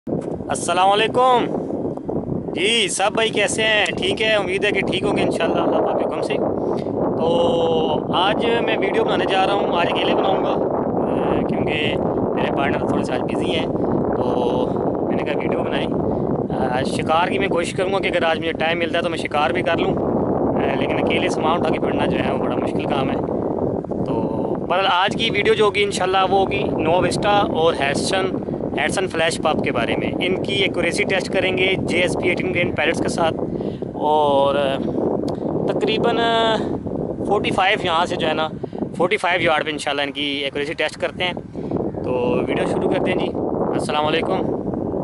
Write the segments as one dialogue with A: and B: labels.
A: अस्सलाम वालेकुम जी। सब भाई कैसे हैं? ठीक है, उम्मीद है कि ठीक होंगे इंशाल्लाह अल्लाह पाक के हुक्म से। तो आज मैं वीडियो बनाने जा रहा हूँ। आज अकेले बनाऊँगा क्योंकि मेरे पार्टनर थोड़े से आज बिज़ी हैं, तो मैंने कहा वीडियो बनाएं। आज शिकार की मैं कोशिश करूँगा कि अगर आज मुझे टाइम मिलता है तो मैं शिकार भी कर लूँ, लेकिन अकेले सामान उठा के पड़ना जो है वो बड़ा मुश्किल काम है। तो पर आज की वीडियो जो होगी इंशाल्लाह वो होगी नोवा विस्टा और हैटसन फ्लैश पॉप के बारे में। इनकी एक्यूरेसी टेस्ट करेंगे JSP 18 ग्रेन पैलेट्स के साथ, और तकरीबन 45 यहाँ से जो है ना 45 यार्ड पे इंशाल्लाह इनकी एक्यूरेसी टेस्ट करते हैं। तो वीडियो शुरू करते हैं जी। अस्सलाम वालेकुम।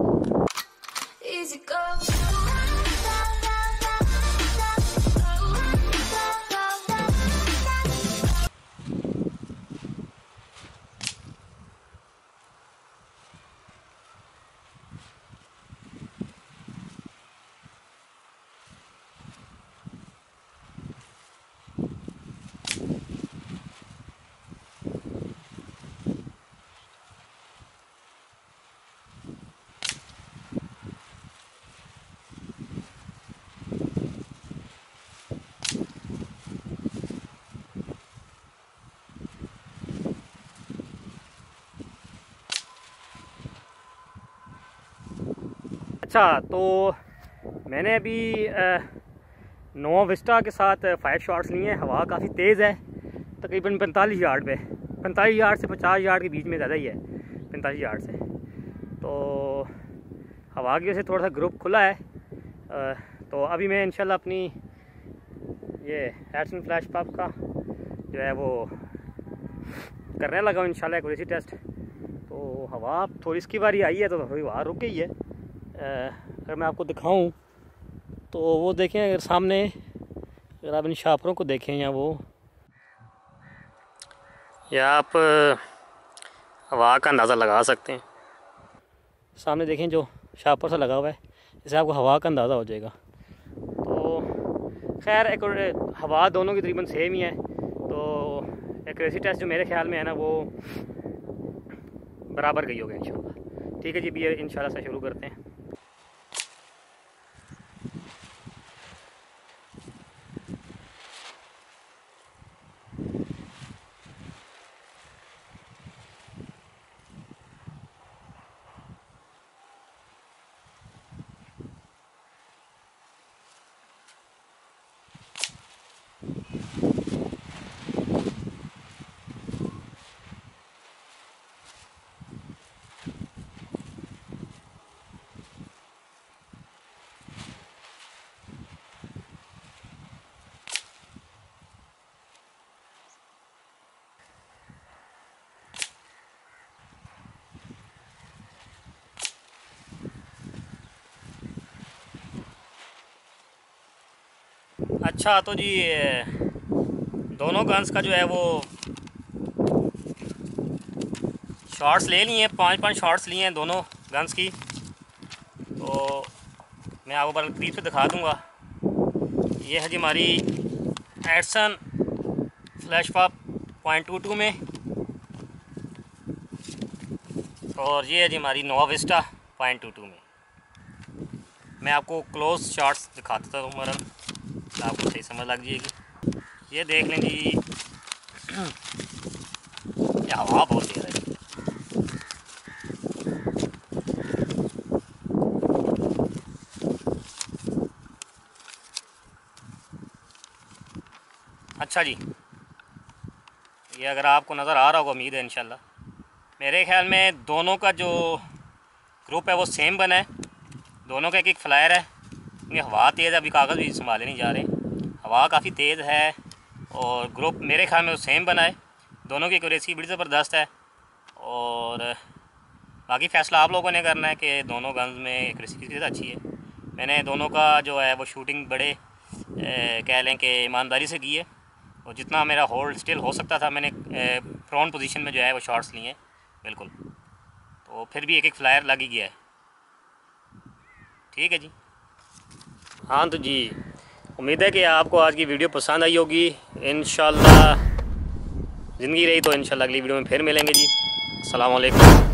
A: अच्छा, तो मैंने अभी नोवा विस्टा के साथ 5 शॉट्स लिए हैं। हवा काफ़ी तेज़ है, तकरीबन 45 यार्ड पे, 45 यार्ड से 50 यार्ड के बीच में, ज़्यादा ही है 45 यार्ड से। तो हवा की वजह से थोड़ा सा ग्रुप खुला है। तो अभी मैं इंशाल्लाह अपनी ये हैटसन फ्लैश पॉप का जो है वो करने लगा हूँ इंशाल्लाह एक्यूरेसी टेस्ट। तो हवा थोड़ी इसकी बारी आई है तो थोड़ी हवा रुक गई है। अगर मैं आपको दिखाऊं तो वो देखें, अगर सामने अगर आप इन शापरों को देखें या आप हवा का अंदाज़ा लगा सकते हैं। सामने देखें जो शापर सा लगा हुआ है, इससे आपको हवा का अंदाज़ा हो जाएगा। तो खैर एक हवा दोनों की तकरीबन सेम ही है। तो एक्यूरेसी टेस्ट जो मेरे ख्याल में है ना वो बराबर गई होगी इंशाल्लाह। ठीक है जी, भी इंशाल्लाह से शुरू करते हैं। अच्छा, तो जी दोनों गन्स का जो है वो शॉट्स ले लिए हैं, 5-5 शॉट्स लिए हैं दोनों गन्स की। तो मैं आपको बड़ा करीब से दिखा दूंगा। ये है जी हमारी हैटसन फ्लैश पॉप 0.22 में, और ये है जी हमारी नोवा विस्टा 0.22 में। मैं आपको क्लोज शॉट्स दिखाता हूँ मरन, आपको सही समझ लग जाएगी। ये देख लें जी, ये हवा बहुत तेज है। अच्छा जी, ये अगर आपको नज़र आ रहा होगा, उम्मीद है इंशाल्लाह। मेरे ख्याल में दोनों का जो ग्रुप है वो सेम बना है, दोनों का एक फ्लायर है। ये हवा तेज़ है, अभी कागज़ भी संभाले नहीं जा रहे, हवा काफ़ी तेज़ है, और ग्रुप मेरे ख्याल में वो सेम बना है। दोनों की एक्यूरेसी बड़ी ज़बरदस्त है, और बाकी फ़ैसला आप लोगों ने करना है कि दोनों गन्स में एक्यूरेसी किसकी ज़्यादा अच्छी है। मैंने दोनों का जो है वो शूटिंग बड़े कह लें कि ईमानदारी से की है, और जितना मेरा होल्ड स्टिल हो सकता था मैंने फ्रंट पोजीशन में जो है वो शॉट्स लिए हैं बिल्कुल। तो फिर भी एक फ्लायर लग ही गया है। ठीक है जी। हाँ तो जी, उम्मीद है कि आपको आज की वीडियो पसंद आई होगी। इंशाल्लाह ज़िंदगी रही तो इंशाल्लाह अगली वीडियो में फिर मिलेंगे जी। अस्सलाम वालेकुम।